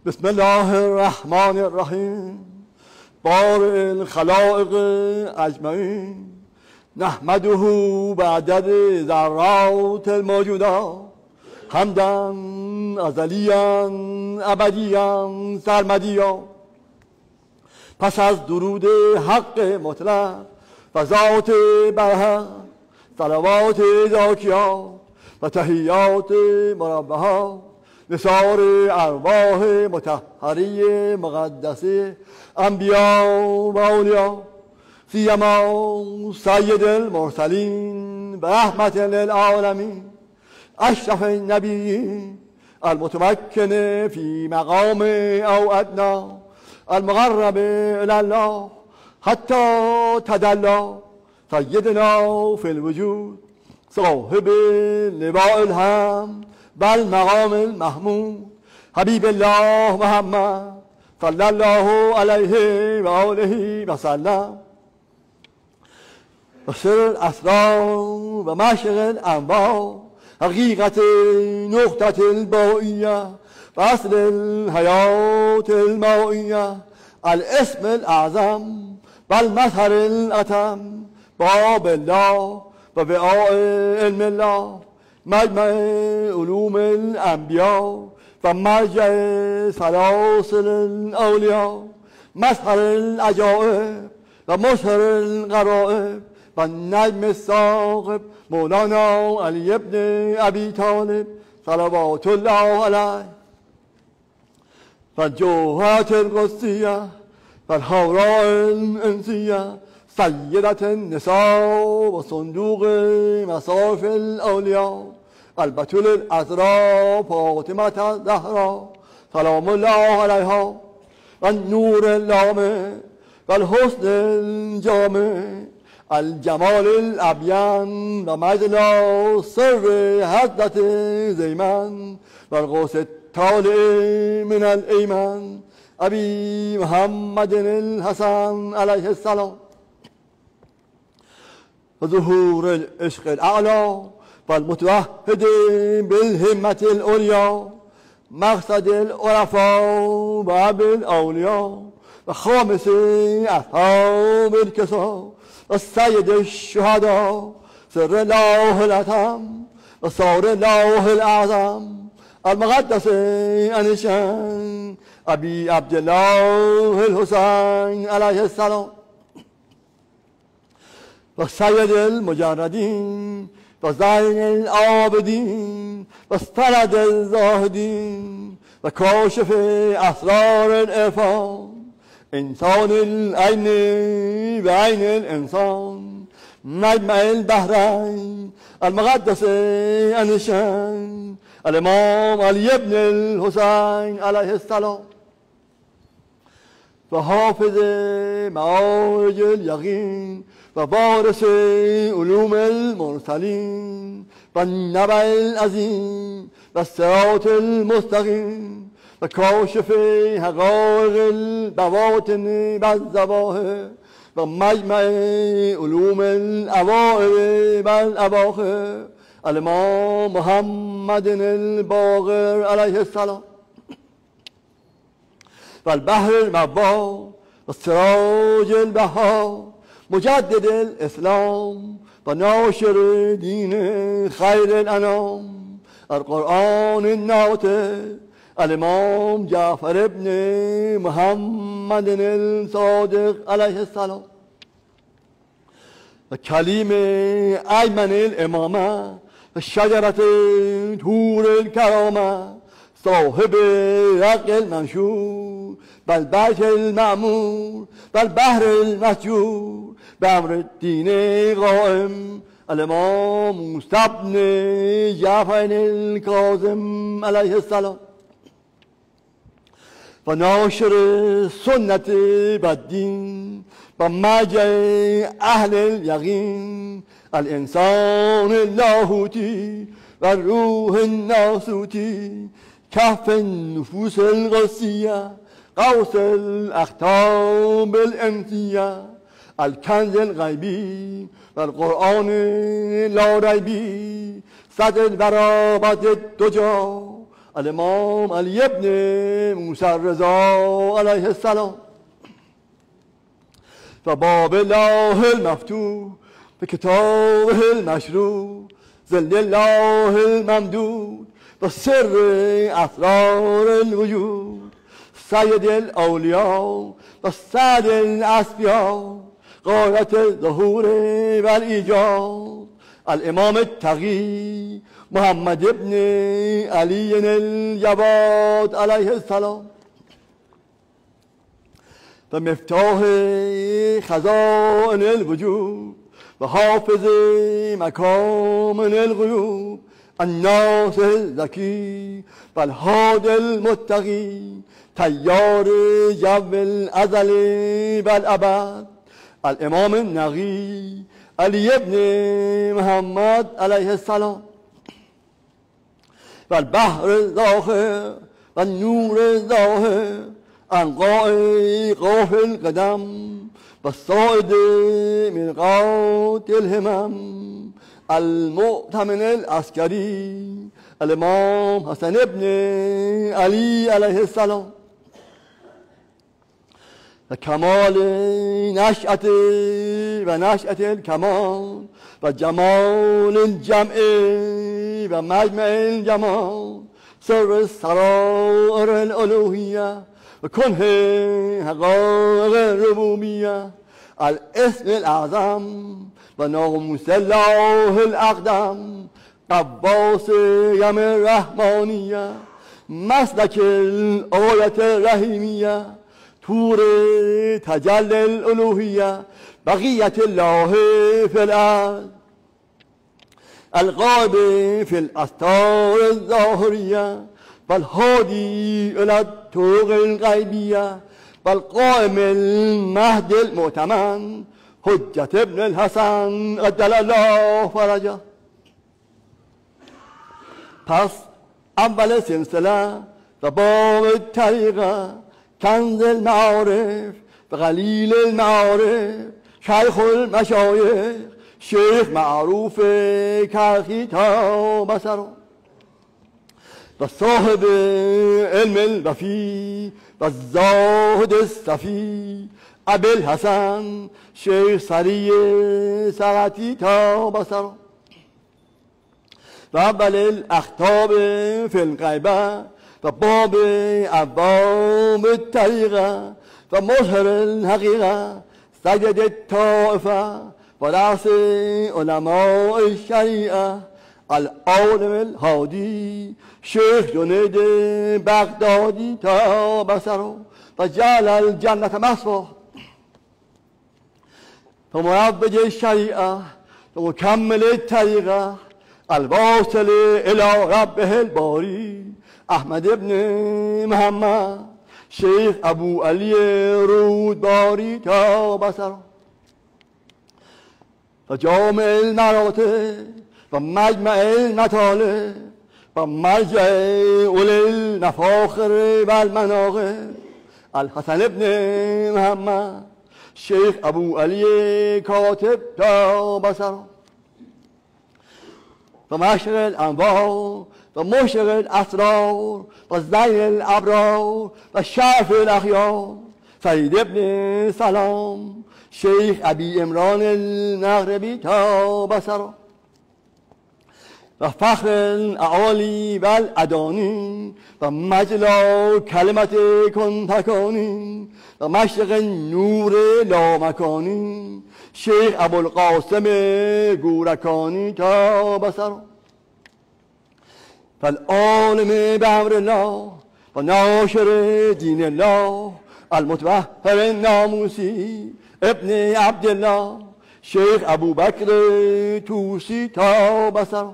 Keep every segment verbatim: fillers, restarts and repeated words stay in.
بسم الله الرحمن الرحیم. بارئ الخلائق اجمعین، نحمده بعدد ذرات الموجودات حمدا ازلیا ابدیا سرمدیا. پس از درود حق مطلق و ذات برحق، صلوات زاکیات و تحیات مربحات نثار ارواح مطهری مقدسه انبیا و اولیا، سیما سید المرسلین برحمت للعالمین، اشرف النبیین المتمکن فی مقام او ادنا، المقرب الی الله حتی تدلا، سیدنا فی الوجود صاحب لواء الحمد بل مقام المحمود، حبیب الله محمد صلی الله علیه و آله و سلم. و سر الاسرار و مشرق الانوار، حقیقت نقطة البائیه و اصل الحیات المائیه، الاسم الاعظم بل مظهر الاتم، باب الله و وعاء علم الله، مجمع علوم الانبیا و مرجع سلاسل الاولیا، مظهر العجائب و مظهر الغرائب و نجم الثاقب، مولانا علی ابن ابی طالب صلوات الله علیه، و جوهرة القدسیه و الحوراء الانسیه، سیدة النساء و صندوق مصارف الاولیا، البتول العذراء فاطمة الزهراء سلام الله علیها، و النور اللامع و الحسن الجامع، الجمال الابین و مجد سر حضرت زیمن و الغوث الطالع من الایمن، ابی محمد الحسن علیه السلام، و ظهور العشق الاعلی و المتوحد بالهمة العلیا، مقصد العرفاء و ابی الاولیا، و خامس اصحاب الکسا، و سید الشهداء، سر الله الاتم و سار الله الاعظم، المقدس انشان ابی عبدالله الحسین علیه السلام، و سید المجردین و زین العابدین و سند الزاهدین، و کاشف اسرار العرفان، انسان العین و عین الانسان، نجمع البحرین، المقدس انشان الامام علی ابن الحسین علیه السلام، و حافظ معارج الیقین و وارث علوم المرسلین، و النبع العظیم و الصراط المستقیم، و کاشف حقایق البواطن و الظواهر، و مجمع علوم الاوائل و الاواخر، الامام محمد الباقر علیه السلام، و البحر المبا و سراج البهار، مجدد الاسلام و ناشر دین خیر الانام، القرآن الناطق، الامام جعفر ابن محمد الصادق علیه السلام، و کلیم ایمن الامامه و شجرت طور الکرامه، صاحب رق المنشور بل بیت المعمور بل بحر المسجور، بامر الدین قائم، الامام موسی بن جعفر الکاظم علیه السلام، و ناشر سنت بدین و مرجع اهل الیقین، الانسان اللاهوتی و روح الناسوتی، کهف النفوس القدسیه، قوس الاختام الانسیه، الکنز الغیبی و القرآن لا ریبی، صد البرابت الدجا، الامام علی ابن موسی الرضا علیه السلام. و باب الله المفتوح به کتابه المشروع ظل الله الممدود و سر اسرار الوجود سید الاولیاء و سعد الاسبیاء غایت ظهور و الایجاد الامام التقی محمد ابن علی الجواد علیه السلام. و مفتاح خزائن الوجود و حافظ مکامن الغیوب الناصح الزکی و الهادی المتقی طیار جو الازل و الابد الامام النقی علی ابن محمد علیه السلام. و البحر ظاهر و النور ظاهر انقاء قاف القدم و صاعد مرقات الهمم المؤتمن العسکری الامام حسن ابن علی علیه السلام. و کمال نشأت و نشأت الکمال و جمال الجمع و مجمع الجمال سر سرائر الالوهیه و کنه حقائق الربوبیه الاسم الاعظم و ناموس الله الاقدم قواس یم الرحمانیه مسلک الآیت الرحیمیه طور تجلی الالوهیه بقیت الله فی الارض الغائب فی الاستار الظاهریه والهادی الی الطرق الغیبیه والقائم المهد المؤتمن حجت ابن الحسن عجل الله فرجه. پس اول سلسله و باب طریقه کنز المعارف و قلیل المعارف شیخ المشایخ شیخ معروف کرخی تا بصره و صاحب علم الوفی و زاهد الصفی ابی الحسن شیخ سری سقطی تا بصره و اول الاخطاب فی الغیبه و باب ابواب الطریقه و مظهر الحقیقه سید الطائفه و رأس علماء الشریعه العالم الهادی شیخ جنید بغدادی تا بصره و جعل الجنة مثواه و مروج الشریعه و مکمل الطریقه الواصل الى ربه الباری احمد ابن محمد شیخ ابو علی رودباری تا بصره و جامع المراتب و مجمع المطالب و مرجع اولی النفاخر و المناقب الحسن ابن محمد شیخ ابو علی کاتب تا بصره و مشرق الانوار و مشرق الاسرار و زین الابرار و شرف الاخیار سید ابن سلام شیخ ابی عمران المغربی تا بصره و فخر الاعالی و الادانی و مجلا کلمت کن تکانی و مشرق نور لامکانی شیخ ابوالقاسم گورکانی تا بصره فالعالم بامر الله و ناشر دین الله المتبهر الناموسی ابن عبدالله شیخ ابوبکر توسی تا بصره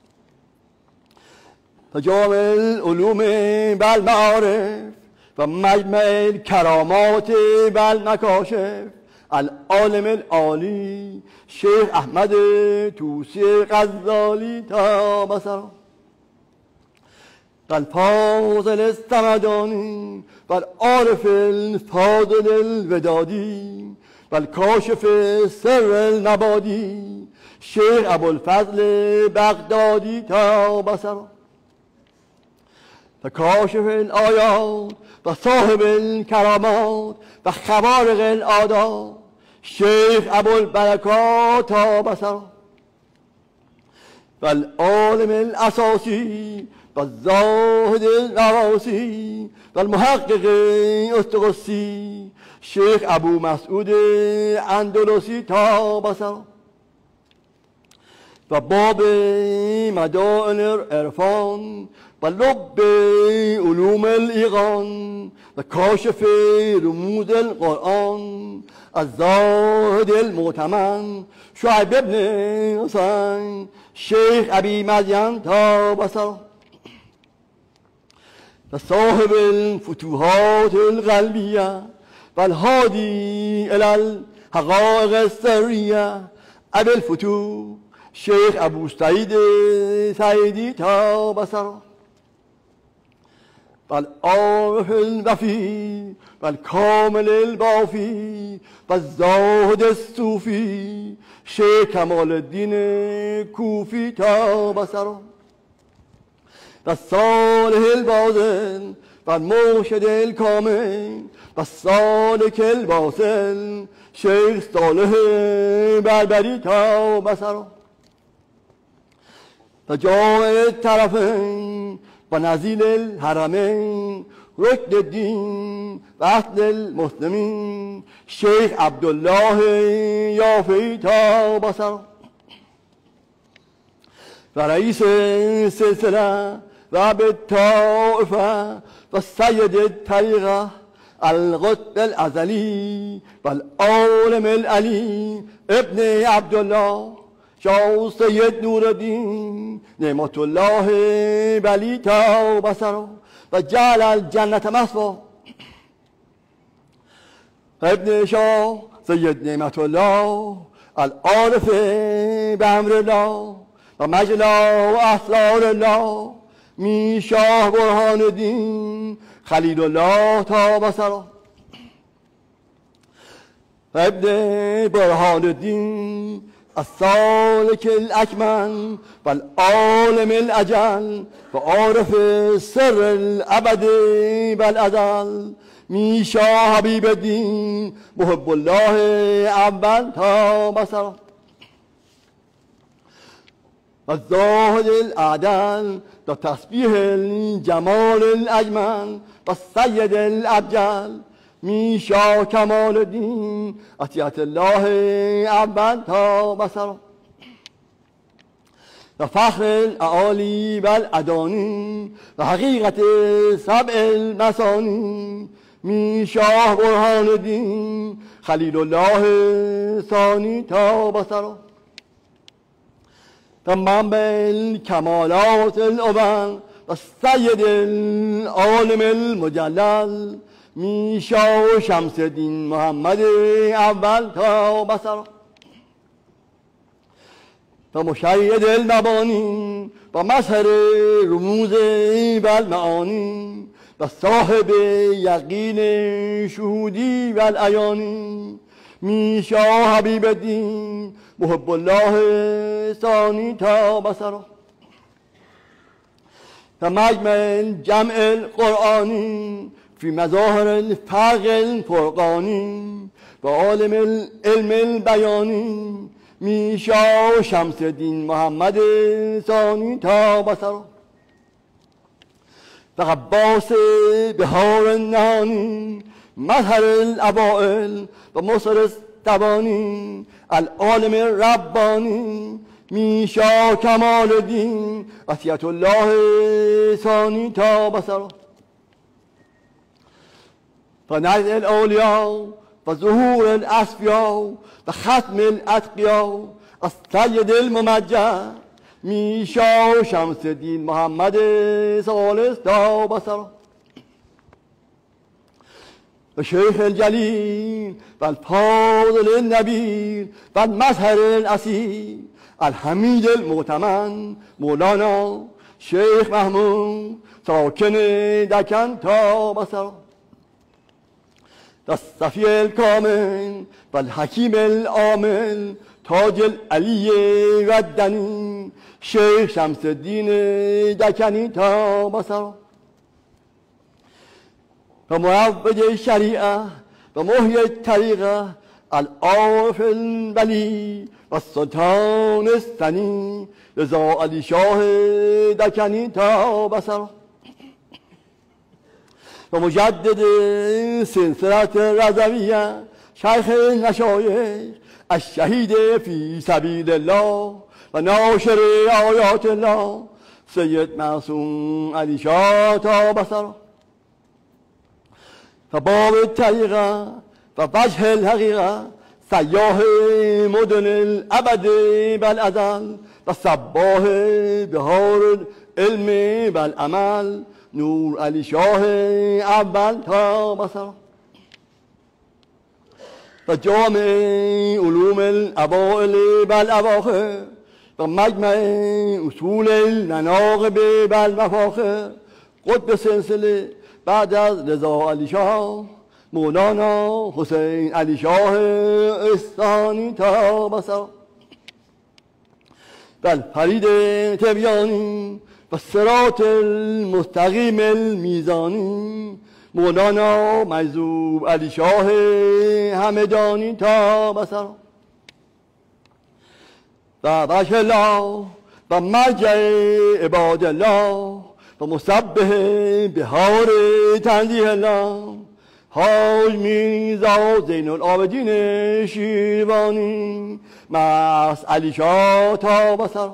و جامع العلوم و المعارف و مجمع الکرامات و المکاشف العالم العالی شیخ احمد توسی غزالی تا بصره و الفاضل السمدانی و العارف الفاضل الودادی و الکاشف سر النبادی شیخ ابوالفضل بغدادی تا بصره و کاشف الآیات و صاحب الکرامات و خوارق العادات شیخ ابوالبرکات تا بصر و العالم الاساسی و زاهد النواسی و المحقق استقصی شیخ ابو مسعود اندلسی تا بصر و باب مدائن العرفان و لب علوم الایقان و کاشف رموز القرآن از زاهد المؤتمن شعیب ابن حسین شیخ ابی مدین تا بصر و صاحب الفتوحات القلبیه و الهادی الی الحقائق السریه ابی الفتوح شیخ ابو سعید سعیدی تا بصر و العارف الوفی و الکامل البافی و الزاهد الصوفی شیخ کمال الدین کوفی تا بصر و صالح الباطن و المرشد الکامل و سالک الواصل شیخ صالح بربری تا بصر و جامع الطرفین و نزیل الحرمین رکن الدین و اصل المسلمین شیخ عبدالله یافعی تا بصر و رئیس سلسله و بالطائفه و سید الطریقه القطب الازلی و العالم العلی ابن عبدالله شاه سید نورالدین نعمت الله بلی تا بصر و جعل الجنت مثواه ابن شاه سید نعمت الله العارف بامر الله و مجلا و اسرار الله می شاه برهان الدین خلیل الله تا بصر و ابن برهان الدین السالک الاکمل و العالم الاجل و عارف سر الابد و الازل می شاه حبیب الدین محب الله اول تا بصر و زاهد الاعدل و تسبیح الجمال الاجمل و سید الابجل می شاه کمال الدین عطیت الله اول تا بصر و فخر الاعالی و الادانی و حقیقت سبع المثانی می شاه برهان الدین خلیل الله ثانی تا بصر و منبع الکمالات الاول و سید العالم المجلل می شاه شمس الدین محمد اول تا بصر و مشید المبانی و مظهر رموز و المعانی و صاحب یقین شهودی و العیانی می شاه حبیب الدین محب الله ثانی تا بصر و مجمع جمع القرآنی فی مظاهر الفرق الفرقانی و عالم العلم البیانی می شاه شمس الدین محمد ثانی تا بصر و غباس بهار النهانی مظهر الاوائل و مصر التبانی العالم الربانی می شاه کمال الدین عطیت الله ثانی تا بصر و نزع الاولیاء و ظهور الاصفیاء و ختم الاتقیاء از سید الممجد می شاه شمس الدین محمد ثالث تا بصر و شیخ الجلیل و الفاضل النبیل و المظهر الاصیل الحمید المؤتمن مولانا شیخ محمود ساکن دکن تا بصر الصفی الکامل و الحکیم العامل تاج العلی و الدنی شیخ شمس الدین دکنی تا بصر و مروج شریعه و محی طریقه العارف الولی و سلطان الثنی رضا علی شاه دکنی تا بصر و مجدد سلسلت رضویه شیخ نشایخ الشهید فی سبیل الله و ناشر آیات الله سید معصوم علی شاه تا بصر و باب طریقه و وجه الحقیقه سیاح مدن الابد بالازل و صباح بهار العلم بالعمل نور علی شاه اول تا بصر و جامع علوم الاوائل بالاواخر و مجمع اصول النناقب بالمفاخر قطب سلسله بعد از رضا علی شاه مولانا حسین علی شاه استانی تا بصر بل فرید تبیانی و صراط المستقیم المیزانی مولانا مجذوب علی شاه همدانی تا بصر و وجه الله و مرجع عباد الله و مسبح بهار تنزیه الله حاج میرزا زین العابدین شیروانی مست علی شاه تا بصر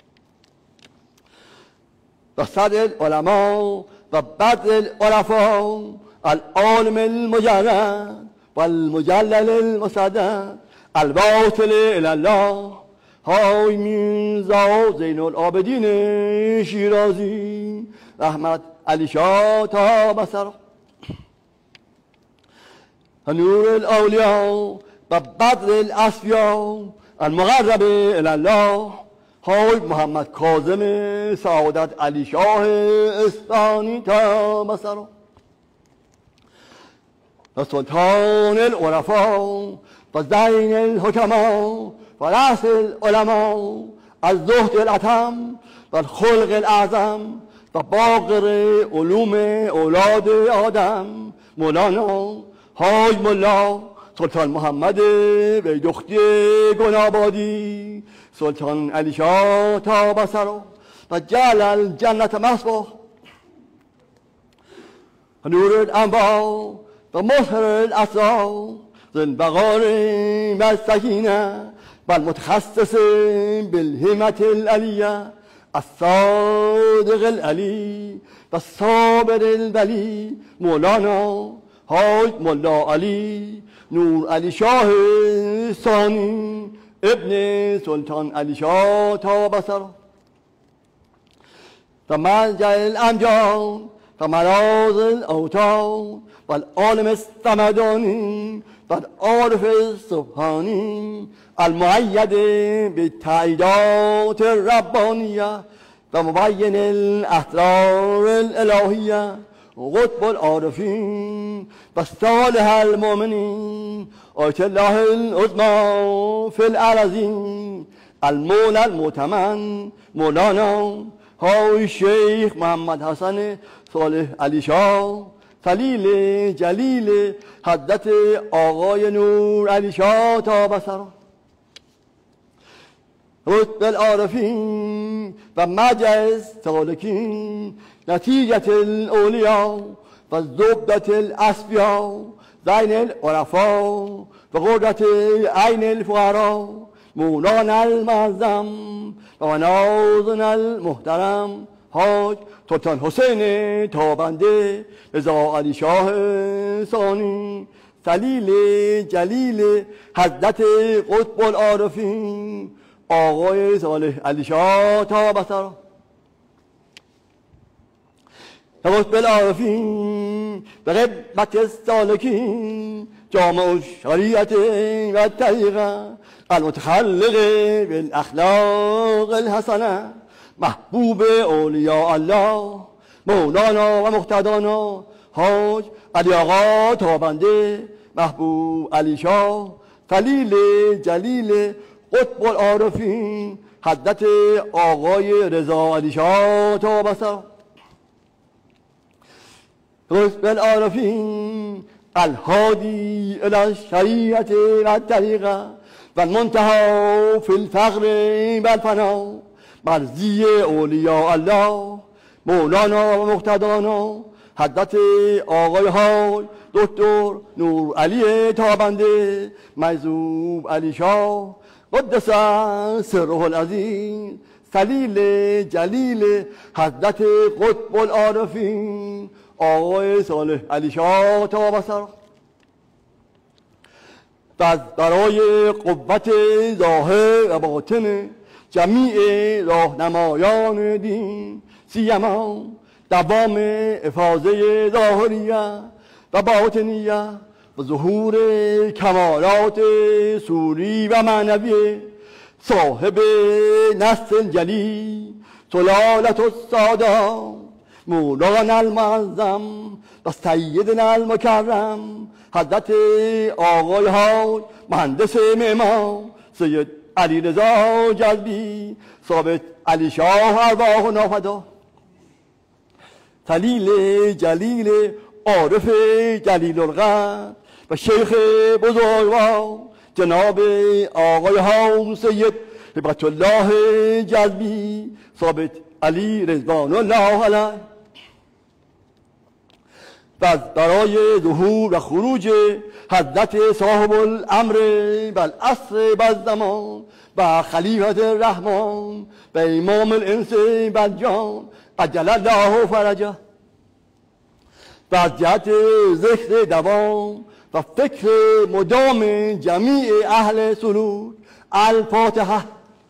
و صدر العلماء و بدر العرفاء العالم المجرد و المجلل المصدق الواصل الی الله حاج میرزا زین العابدین شیرازی رحمت علی شاه تا بصر نور الاولیاء و بدر الاصفیاء المقرب الی الله حاج محمد کاظم سعادت علی شاه استانی تا بصر و سلطان العرفاء و زین الحکماء و رأس العلماء از زهد الاتم و الخلق الاعظم و باقر علوم اولاد آدم مولانا حاج ملا سلطان محمد ویدختی گنابادی سلطان علی شاه تا بصر و جعل الجنت مثواه نور الانبا و مظهر الاسرار ذی البقار و السکینه و المتخصص بالهمة العلیه الصادق العلی و الصابر الولی مولانا حاج ملا علی نور علی شاه ثانی ابن سلطان علی شاه تا بصر و مرجع الامجاد و مراز الاوتاد و العالم الصمدانی و العارف السبحانی المؤید بالتأییدات الربانیه و مبین الاسرار الالهیه قطب العارفین و صالح المؤمنین آیت الله العظمی فی الارضین المولى المؤتمن مولانا حاج شیخ محمد حسن صالح علی شاه خلیل جلیل حضرت آقای نور علی شاه تا بصر رتب العارفین و مجلس سالکین نتیجة الاولیاء و زبدة الاصفیاء زین العرفاء و قدرت عین الفقراء مولانا المعظم و نازن المحترم حاج سلطان حسین تابنده رضا علی شاه ثانی خلیل جلیل حضرت قطب العارفین آقای صالح علی شاه تا بصر قطب العارفین و قبة السالکین جامع الشریعت و الطریقه المتخلق بالاخلاق الحسنه محبوب اولیاء الله مولانا و مقتدانا حاج علی آقا تابنده محبوب علی شاه خلیل جلیل قطب العارفین حضرت آقای رضا علی شاه تا بصر رزق العارفين الهادي إلى الشريعة والطريقة والمنتهى في الفقر والفنا مرضی اولیاء الله مولانا و مقتدانا حضرت آقای های دکتر نور علی تابنده مجذوب علی شاه قدس سره العزیز سلیل جلیل حضرت قطب العارفین آقای صالح علی شاه تا بسر و برای قوت ظاهر و باطن جمیع راهنمایان دین سیما دوام افاضه ظاهریه و باطنیه و ظهور کمالات سوری و معنوی صاحب نسل جلی سلالت الساده مولانا المعظم و سیدنا المکرم حضرت آقای های مهندس معمار سید علی رضا جلبی ثابت علی شاه ارواح و نافدا خلیل جلیل عارف جلیل القدر و شیخ بزرگوار جناب آقای ها سید هبت الله جلبی ثابت علی رضوان الله علیه و برای ظهور و خروج حضرت صاحب الامر و العصر و الزمان و خلیفت الرحمن و امام الانس و الجان عجل الله فرجه و از جهت ذکر دوام و فکر مدام جمیع اهل سلوک الفاتحه.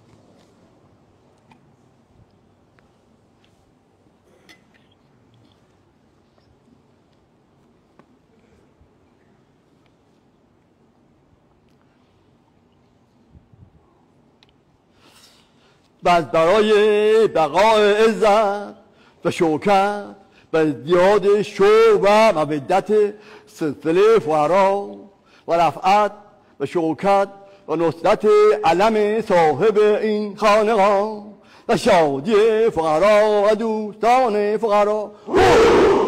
و برای بقای عزت و شوکت و ازدیاد شوق و مودت سلسله فقرا و رفعت و شوکت و نصرت علم صاحب این خانقاه و شادی فقرا و دوستان فقرا